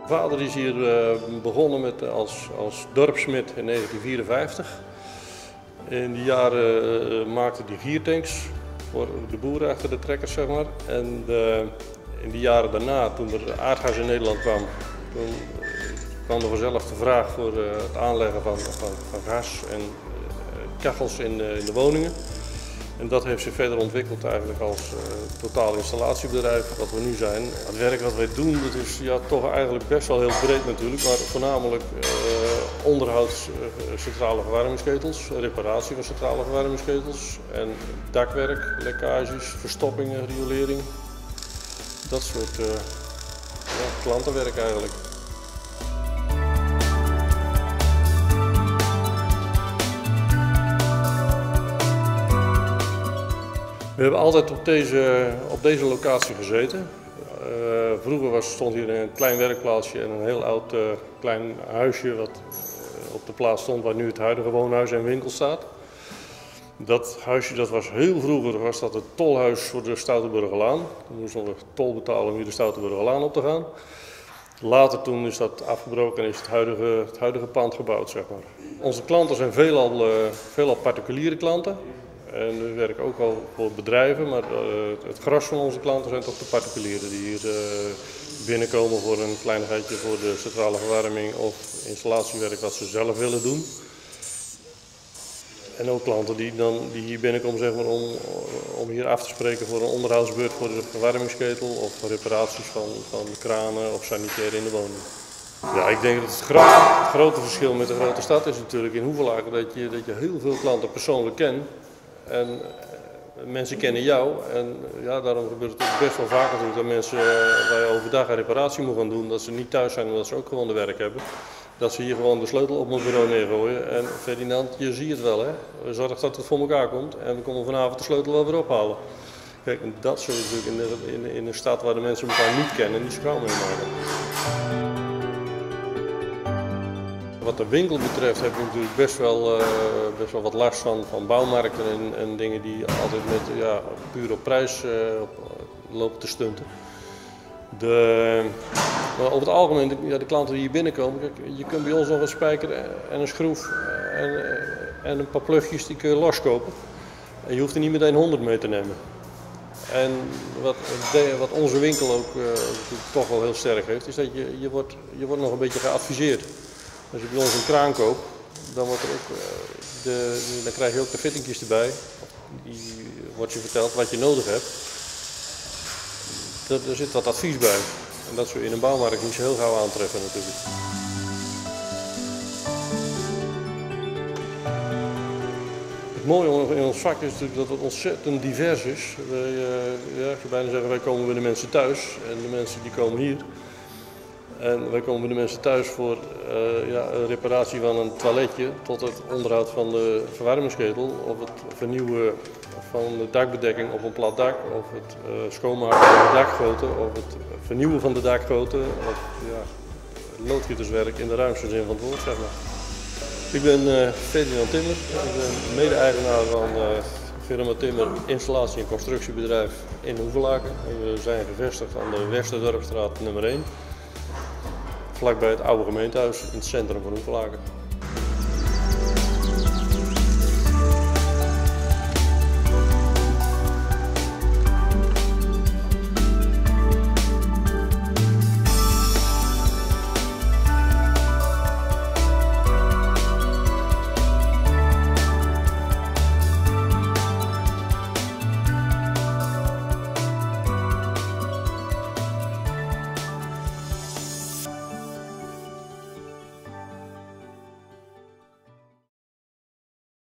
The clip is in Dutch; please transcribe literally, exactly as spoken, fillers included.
Mijn vader is hier uh, begonnen met, als, als dorpssmid in negentien vierenvijftig. In die jaren uh, maakte hij giertanks voor de boeren achter de trekkers, zeg maar. En de, in die jaren daarna, toen er aardgas in Nederland kwam, toen uh, kwam er vanzelf de vraag voor uh, het aanleggen van, van, van gas en uh, kachels in, uh, in de woningen. En dat heeft zich verder ontwikkeld eigenlijk als uh, totaal installatiebedrijf wat we nu zijn. Het werk wat wij doen, dat is ja, toch eigenlijk best wel heel breed natuurlijk, maar voornamelijk uh, onderhoud uh, centrale verwarmingsketels, reparatie van centrale verwarmingsketels en dakwerk, lekkages, verstoppingen, riolering. Dat soort uh, ja, klantenwerk eigenlijk. We hebben altijd op deze, op deze locatie gezeten. Uh, vroeger was, stond hier een klein werkplaatsje en een heel oud uh, klein huisje wat uh, op de plaats stond waar nu het huidige woonhuis en winkel staat. Dat huisje dat was heel vroeger was dat het tolhuis voor de Stoutenburgerlaan. Toen moesten we tol betalen om hier de Stoutenburgerlaan op te gaan. Later toen is dat afgebroken en is het huidige, het huidige pand gebouwd, zeg maar. Onze klanten zijn veelal, uh, veelal particuliere klanten. En we werken ook al voor bedrijven, maar uh, het gros van onze klanten zijn toch de particulieren die hier uh, binnenkomen voor een kleinigheidje voor de centrale verwarming of installatiewerk wat ze zelf willen doen. En ook klanten die, dan, die hier binnenkomen zeg maar, om, om hier af te spreken voor een onderhoudsbeurt voor de verwarmingsketel of reparaties van, van de kranen of sanitair in de woning. Ja, ik denk dat het grote, het grote verschil met de grote stad is natuurlijk in Hoevelaken dat je, dat je heel veel klanten persoonlijk kent. En uh, mensen kennen jou en uh, ja, daarom gebeurt het ook best wel vaak natuurlijk dat mensen uh, waar je overdag een reparatie moet gaan doen, dat ze niet thuis zijn en dat ze ook gewoon de werk hebben. Dat ze hier gewoon de sleutel op mijn bureau neergooien en Ferdinand, je ziet het wel hè, zorg dat het voor elkaar komt en we komen vanavond de sleutel wel weer ophalen. Kijk, en dat soort natuurlijk in, de, in, in een stad waar de mensen elkaar niet kennen, niet zo gauw mee maken. Wat de winkel betreft heb je natuurlijk best wel, uh, best wel wat last van, van bouwmarkten en, en dingen die altijd met, ja, puur op prijs uh, op, lopen te stunten. De, maar over het algemeen, de, ja, de klanten die hier binnenkomen, kijk, je kunt bij ons nog een spijker en een schroef en, en een paar plugjes die kun je loskopen. En je hoeft er niet meteen honderd mee te nemen. En wat, de, wat onze winkel ook uh, toch wel heel sterk heeft, is dat je, je, wordt, je wordt nog een beetje geadviseerd. Als je bij ons een kraan koopt, dan, wordt er ook, de, dan krijg je ook de fittingjes erbij. Die wordt je verteld wat je nodig hebt. Er, er zit wat advies bij. En dat zul je in een bouwmarkt niet zo heel gauw aantreffen natuurlijk. Het mooie in ons vak is natuurlijk dat het ontzettend divers is. Wij, uh, ja, ik zou bijna zeggen, wij komen bij de mensen thuis en de mensen die komen hier. En wij komen bij de mensen thuis voor uh, ja, een reparatie van een toiletje tot het onderhoud van de verwarmingsketel of het vernieuwen van de dakbedekking op een plat dak of het uh, schoonmaken van de dakgoten of het vernieuwen van de dakgoten of ja, loodgieterswerk in de ruimste zin van het woord, zeg maar. Ik ben uh, Ferdinand Timmer, ik ben mede-eigenaar van uh, firma Timmer installatie- en constructiebedrijf in Hoevelaken. We zijn gevestigd aan de Westerdorpstraat nummer één. Vlakbij het oude gemeentehuis in het centrum van Hoevelaken.